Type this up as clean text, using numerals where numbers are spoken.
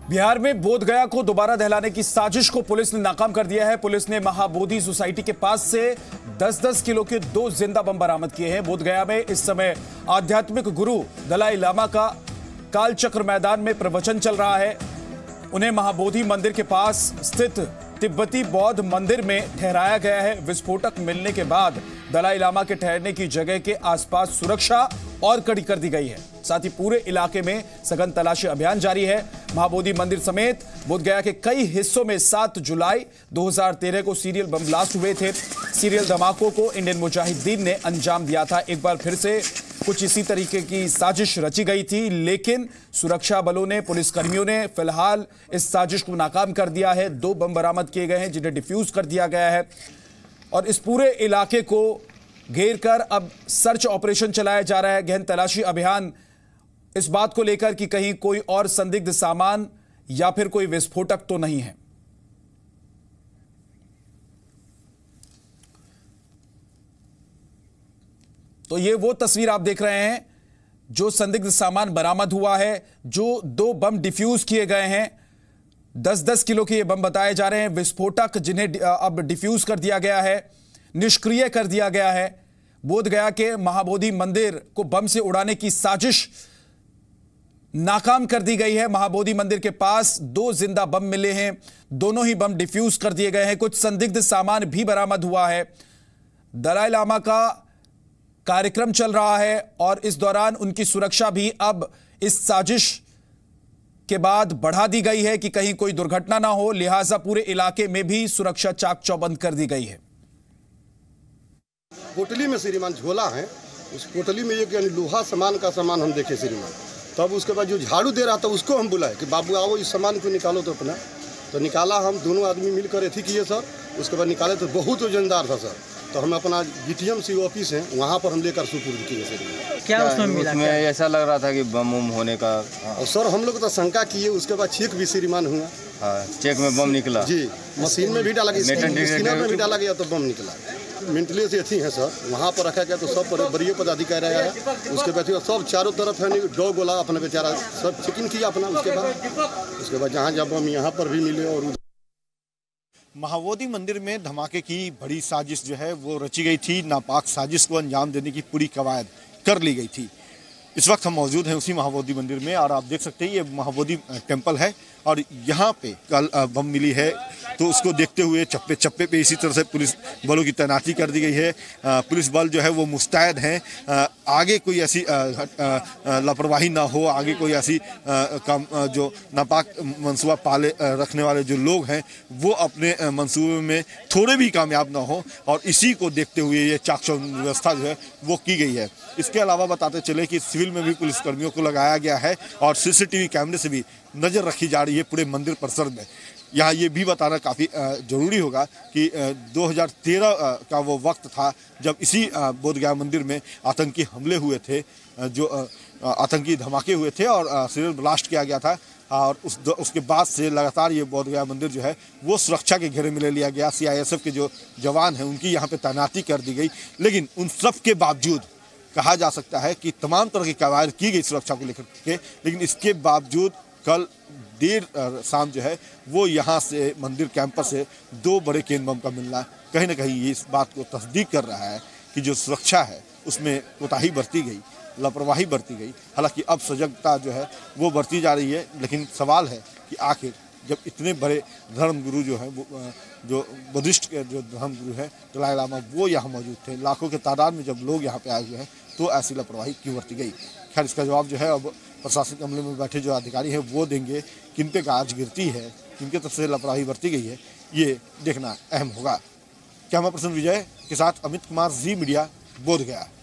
बिहार में बोधगया को दोबारा दहलाने की साजिश को पुलिस ने नाकाम कर दिया है। पुलिस ने महाबोधि सोसाइटी के पास से 10-10 किलो के 2 जिंदा बम बरामद किए हैं। बोधगया में इस समय आध्यात्मिक गुरु दलाई लामा का कालचक्र मैदान में प्रवचन चल रहा है। उन्हें महाबोधि मंदिर के पास स्थित तिब्बती बौद्ध मंदिर में ठहराया गया है। विस्फोटक मिलने के बाद दलाई लामा के ठहरने की जगह के आसपास सुरक्षा और कड़ी कर दी गई है। साथ ही पूरे इलाके में सघन तलाशी अभियान जारी है। महाबोधि मंदिर समेत बोधगया के कई हिस्सों में 7 जुलाई 2013 को सीरियल बम ब्लास्ट हुए थे। सीरियल धमाकों को इंडियन मुजाहिदीन ने अंजाम दिया था। एक बार फिर से कुछ इसी तरीके की साजिश रची गई थी, लेकिन सुरक्षा बलों ने, पुलिसकर्मियों ने फिलहाल इस साजिश को नाकाम कर दिया है। 2 बम बरामद किए गए हैं जिन्हें डिफ्यूज कर दिया गया है और इस पूरे इलाके को घेर कर अब सर्च ऑपरेशन चलाया जा रहा है। गहन तलाशी अभियान इस बात को लेकर कि कहीं कोई और संदिग्ध सामान या फिर कोई विस्फोटक तो नहीं है। तो ये वो तस्वीर आप देख रहे हैं जो संदिग्ध सामान बरामद हुआ है, जो 2 बम डिफ्यूज किए गए हैं। 10-10 किलो के ये बम बताए जा रहे हैं। विस्फोटक जिन्हें अब डिफ्यूज कर दिया गया है, निष्क्रिय कर दिया गया है। बोधगया के महाबोधि मंदिर को बम से उड़ाने की साजिश नाकाम कर दी गई है। महाबोधि मंदिर के पास 2 जिंदा बम मिले हैं, दोनों ही बम डिफ्यूज कर दिए गए हैं। कुछ संदिग्ध सामान भी बरामद हुआ है। दलाई लामा का कार्यक्रम चल रहा है और इस दौरान उनकी सुरक्षा भी अब इस साजिश के बाद बढ़ा दी गई है कि कहीं कोई दुर्घटना ना हो, लिहाजा पूरे इलाके में भी सुरक्षा चाक चौबंद कर दी गई है। पोटली में श्रीमान झोला है, उस पोटली में एक लोहा सामान का सामान हम देखे श्रीमान। तब उसके बाद जो झाड़ू दे रहा था उसको हम बुलाए कि बाबू आओ इस सामान को निकालो। तो अपना तो निकाला, हम दोनों आदमी मिलकर एथी किए सर। उसके बाद निकाले तो बहुत वजनदार था सर। तो हम अपना GTM ऑफिस है वहाँ पर हम लेकर सुपुर्द किए सर। क्या उसमें मिला? उसमें ऐसा लग रहा था कि बम होने का। और सर हम लोग तो शंका किए, उसके बाद चेक भी श्रीमान हुआ। हाँ, चेक में बम निकला जी। मशीन में भी डाला गया, स्कैनर में भी डाला गया तो बम निकला। मेंटली से अच्छी है सर, वहाँ पर रखा गया तो सब पर बड़े पदाधिकारी आया। उसके बाद सब चारों तरफ है डॉग गोला अपना बेचारा सब चेकिंग किया अपना। उसके बाद जहाँ जब बम यहाँ पर भी मिले। और महाबोधि मंदिर में धमाके की बड़ी साजिश जो है वो रची गई थी। नापाक साजिश को अंजाम देने की पूरी कवायद कर ली गई थी। इस वक्त हम मौजूद हैं उसी महाबोधि मंदिर में और आप देख सकते हैं ये महाबोधि टेम्पल है और यहाँ पे कल बम मिली है तो उसको देखते हुए चप्पे चप्पे पे इसी तरह से पुलिस बलों की तैनाती कर दी गई है। पुलिस बल जो है वो मुस्तैद हैं। आगे कोई ऐसी लापरवाही ना हो, आगे कोई ऐसी काम जो नापाक मंसूबा पाले रखने वाले जो लोग हैं वो अपने मंसूबे में थोड़े भी कामयाब ना हो, और इसी को देखते हुए ये चाक चौबंद व्यवस्था जो है वो की गई है। इसके अलावा बताते चले कि सिविल में भी पुलिसकर्मियों को लगाया गया है और CCTV कैमरे से भी नज़र रखी जा रही है पूरे मंदिर परिसर में। यहाँ ये भी बताना काफ़ी ज़रूरी होगा कि 2013 का वो वक्त था जब इसी बोधगया मंदिर में आतंकी हमले हुए थे, जो आतंकी धमाके हुए थे और सीरियल ब्लास्ट किया गया था। और उसके बाद से लगातार ये बोधगया मंदिर जो है वो सुरक्षा के घेरे में ले लिया गया। CISF के जो जवान हैं उनकी यहाँ पे तैनाती कर दी गई, लेकिन उन सब के बावजूद कहा जा सकता है कि तमाम तरह की कवायद की गई सुरक्षा को लेकर के, लेकिन इसके बावजूद कल देर शाम जो है वो यहाँ से मंदिर कैंपस से 2 बड़े केन बम का मिलना कहीं ना कहीं ये इस बात को तस्दीक कर रहा है कि जो सुरक्षा है उसमें कोताही बरती गई, लापरवाही बरती गई। हालांकि अब सजगता जो है वो बरती जा रही है, लेकिन सवाल है कि आखिर जब इतने बड़े धर्मगुरु जो हैं, जो बुद्धिस्ट के जो धर्मगुरु हैं दलाई लामा, वो यहाँ मौजूद थे, लाखों के तादाद में जब लोग यहाँ पे आए हुए हैं, तो ऐसी लापरवाही क्यों बरती गई? खैर इसका जवाब जो है अब प्रशासनिक अमले में बैठे जो अधिकारी हैं वो देंगे। किन पे गाज गिरती है, किनके तरफ से लापरवाही बरती गई है, ये देखना अहम होगा। कैमरा पर्सन विजय के साथ अमित कुमार, जी मीडिया, बोधगया।